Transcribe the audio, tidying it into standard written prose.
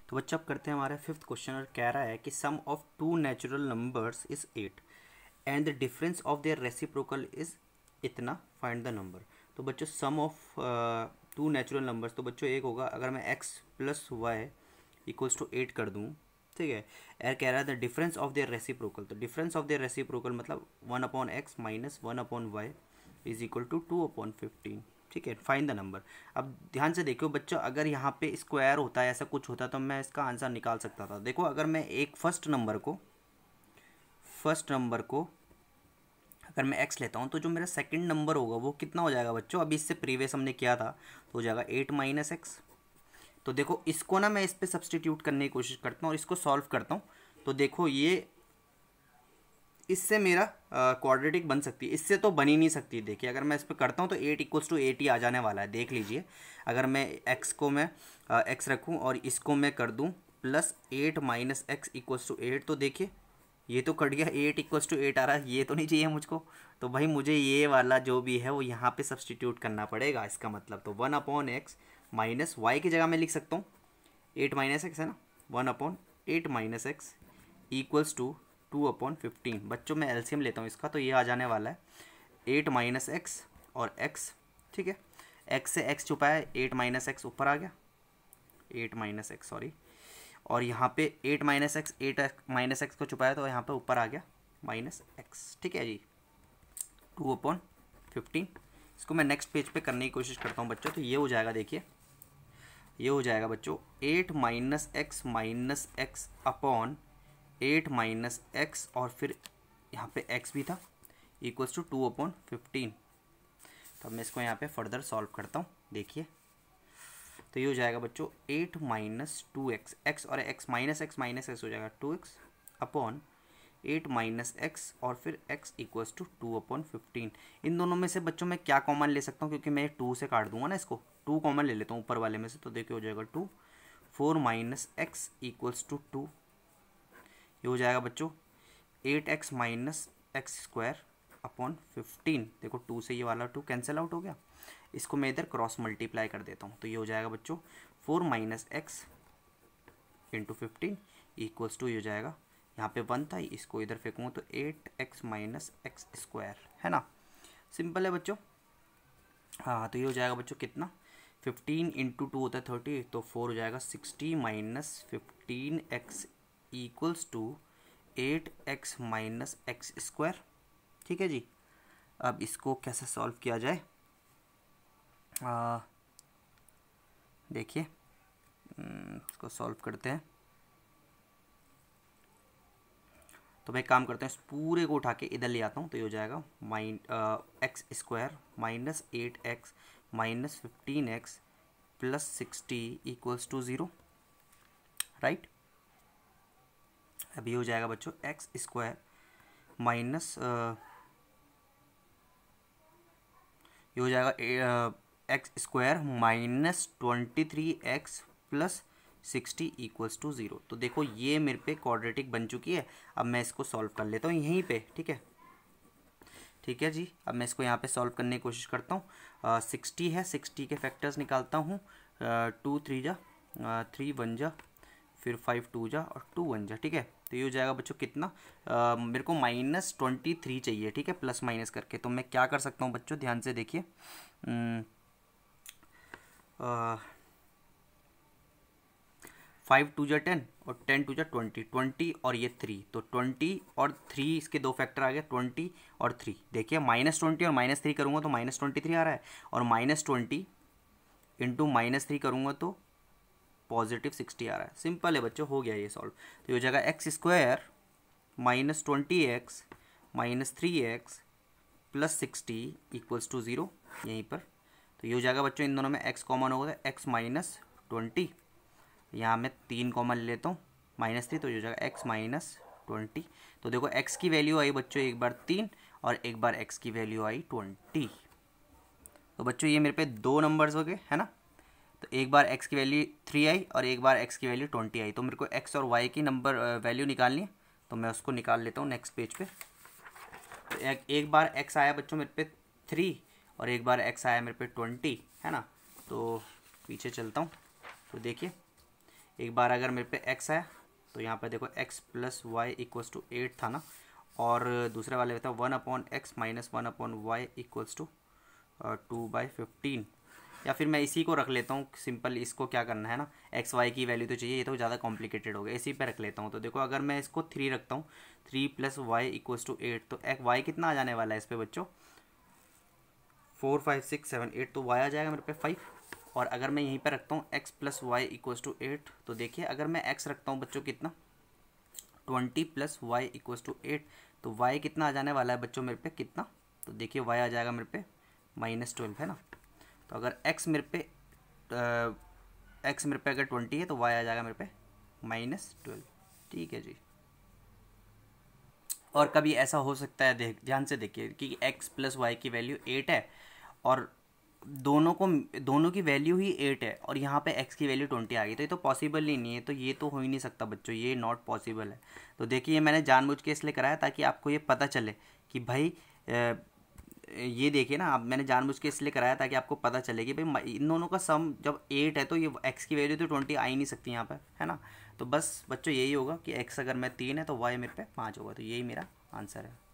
तो बच्चा अब करते हैं हमारे फिफ्थ क्वेश्चन और कह रहा है कि sum of two natural numbers is 8 and the difference of their reciprocal is इतना, फाइंड द नंबर। तो बच्चों sum of two natural numbers, तो बच्चों एक होगा अगर मैं x plus Y equals to 8 कर दूँ, ठीक है। एर कह रहा है the difference of their reciprocal, तो डिफरेंस ऑफ देयर रेसिप्रोकल मतलब 1/x minus 1/y is equal to 2/15, ठीक है। Find the number. अब ध्यान से देखो बच्चों, अगर यहाँ पे स्क्वायर होता है, ऐसा कुछ होता तो मैं इसका आंसर निकाल सकता था। देखो अगर मैं एक फर्स्ट नंबर को अगर मैं x लेता हूँ तो जो मेरा सेकंड नंबर होगा वो कितना हो जाएगा बच्चों, अभी इससे प्रीवियस हमने किया था तो हो जाएगा 8 माइनस एक्स। तो देखो इसको ना मैं इस पर सब्सटीट्यूट करने की कोशिश करता हूँ और इसको सॉल्व करता हूँ। तो देखो ये इससे मेरा क्वाड्रेटिक बन सकती है, इससे तो बन ही नहीं सकती। देखिए अगर मैं इस पर करता हूँ तो 8 इक्वल्स टू 8 ही आ जाने वाला है, देख लीजिए। अगर मैं x को मैं x रखूँ और इसको मैं कर दूँ plus 8 minus X equals to 8, तो देखिए ये तो कट गया, 8 इक्वल्स टू 8 आ रहा है, ये तो नहीं चाहिए मुझको। तो भाई मुझे ये वाला जो भी है वो यहाँ पे सब्सटीट्यूट करना पड़ेगा। इसका मतलब तो 1/x माइनस वाई की जगह मैं लिख सकता हूँ 8 माइनस एक्स है ना, 1/8 माइनस एक्स इक्वल्स टू 2/15। बच्चों मैं एलसीएम लेता हूँ इसका, तो ये आ जाने वाला है 8 माइनस एक्स और x, ठीक है। x से x छुपा है, 8 माइनस एक्स ऊपर आ गया, 8 माइनस एक्स सॉरी, और यहाँ पे 8 माइनस एक्स 8 माइनस एक्स को छुपाया तो यहाँ पे ऊपर आ गया माइनस एक्स, ठीक है जी, 2/15। इसको मैं नेक्स्ट पेज पे करने की कोशिश करता हूँ बच्चों। तो ये हो जाएगा, देखिए ये हो जाएगा बच्चों 8 minus X upon 8 minus X और फिर यहाँ पे x भी था इक्वल्स टू 2/15। तो अब मैं इसको यहाँ पे फर्दर सॉल्व करता हूँ, देखिए। तो ये हो जाएगा बच्चों 8 माइनस 2x, x और x माइनस एक्स हो जाएगा 2x अपॉन 8 माइनस एक्स और फिर x इक्वल्स टू 2/15। इन दोनों में से बच्चों मैं क्या कॉमन ले सकता हूँ, क्योंकि मैं 2 से काट दूंगा ना इसको, 2 कॉमन ले लेता हूँ ऊपर वाले में से। तो देखिए हो जाएगा 2, 4 माइनस एक्स इक्वल्स टू 2। ये हो जाएगा बच्चों 8x minus X square upon 15। देखो 2 से ये वाला 2 कैंसिल आउट हो गया, इसको मैं इधर क्रॉस मल्टीप्लाई कर देता हूँ। तो ये हो जाएगा बच्चों 4 minus X into 15 equals to, ये हो जाएगा यहाँ पे 1 था, इसको इधर फेंकूँगा तो 8x माइनस एक्स स्क्वायर, है ना। सिंपल है बच्चों। हाँ तो ये हो जाएगा बच्चों कितना, 15 इंटू 2 होता है 30, तो 4 हो जाएगा 60 minus 15x equals to 8x minus X square, ठीक है जी। अब इसको कैसे सॉल्व किया जाए, देखिए इसको सॉल्व करते हैं। तो मैं एक काम करता हूँ, इस पूरे को उठा के इधर ले आता हूँ। तो ये हो जाएगा X square minus 8x minus 15x plus 60 equals to 0, right. अब ये हो जाएगा बच्चों एक्स स्क्वायर माइनस ये हो जाएगा X square minus 23x plus 60 equals to 0। तो देखो ये मेरे पे क्वाड्रेटिक बन चुकी है। अब मैं इसको सॉल्व कर लेता हूँ यहीं पे, ठीक है, ठीक है जी। अब मैं इसको यहाँ पे सॉल्व करने की कोशिश करता हूँ। 60 है, 60 के फैक्टर्स निकालता हूँ, 2 3 जा 3 1 जा, फिर 5 2 जा और 2 1 जा, ठीक है। तो ये हो जाएगा बच्चों कितना, मेरे को -23 चाहिए, ठीक है, प्लस माइनस करके। तो मैं क्या कर सकता हूँ बच्चों, ध्यान से देखिए, 5 2 जा 10 और 10 2 जा 20, 20 और ये 3, तो 20 और 3 इसके दो फैक्टर आ गए, 20 और 3। देखिए -20 और -3 करूँगा तो -23 आ रहा है, और -20 इंटू -3 करूँगा तो पॉजिटिव 60 आ रहा है। सिंपल है बच्चों, हो गया ये सॉल्व। तो ये हो जाएगा X square minus 20x minus 3x plus 60 equals to 0 यहीं पर। तो ये हो जाएगा बच्चों, इन दोनों में x कॉमन होगा तो x माइनस 20, यहाँ मैं 3 कॉमन लेता हूँ -3, तो ये हो जाएगा x माइनस 20। तो देखो x की वैल्यू आई बच्चों एक बार 3 और एक बार x की वैल्यू आई 20। तो बच्चों ये मेरे पे 2 नंबर्स हो गए, है ना। तो एक बार x की वैल्यू 3 आई और एक बार x की वैल्यू 20 आई। तो मेरे को x और y की नंबर वैल्यू निकालनी है, तो मैं उसको निकाल लेता हूँ नेक्स्ट पेज पे। तो एक बार x आया बच्चों मेरे पे 3 और एक बार x आया मेरे पे 20, है ना। तो पीछे चलता हूँ, तो देखिए एक बार अगर मेरे पे x है तो यहाँ पे देखो x plus Y equals to 8 था ना, और दूसरे वाले में था 1/x minus 1/y equals to 2/15। या फिर मैं इसी को रख लेता हूँ सिंपल, इसको क्या करना है ना, एक्स वाई की वैल्यू तो चाहिए, ये तो ज़्यादा कॉम्प्लिकेटेड हो गया, इसी पे रख लेता हूँ। तो देखो अगर मैं इसको 3 रखता हूँ, 3 प्लस वाई इक्वल्स टू 8, तो वाई कितना आ जाने वाला है इस पे बच्चों, 4 5 6 7 8, तो वाई आ जाएगा मेरे पे 5। और अगर मैं यहीं पर रखता हूँ x plus Y equals to 8, तो देखिए अगर मैं x रखता हूँ बच्चों कितना, 20 प्लस वाई इक्वल्स टू 8, तो y कितना आ जाने वाला है बच्चों मेरे पे कितना, तो देखिए y आ जाएगा मेरे पे -12 है ना। तो अगर x मेरे पे अगर 20 है तो y आ जाएगा मेरे पे -12। ठीक है जी। और कभी ऐसा हो सकता है, ध्यान से देखिए कि x प्लस वाई की वैल्यू 8 है और दोनों की वैल्यू ही 8 है और यहाँ पे x की वैल्यू 20 आ गई, तो ये तो पॉसिबल ही नहीं है, तो ये तो हो ही नहीं सकता बच्चों, ये नॉट पॉसिबल है। तो देखिए मैंने जानबूझ के इसलिए कराया ताकि आपको ये पता चले कि भाई ये देखिए ना, आप मैंने जानबूझ के इसलिए कराया ताकि आपको पता चले कि भाई इन दोनों का सम जब 8 है तो ये x की वैल्यू तो 20 आ ही नहीं सकती यहाँ पर, है ना। तो बस बच्चों यही होगा कि x अगर मैं 3 है तो y मेरे पे 5 होगा, तो यही मेरा आंसर है।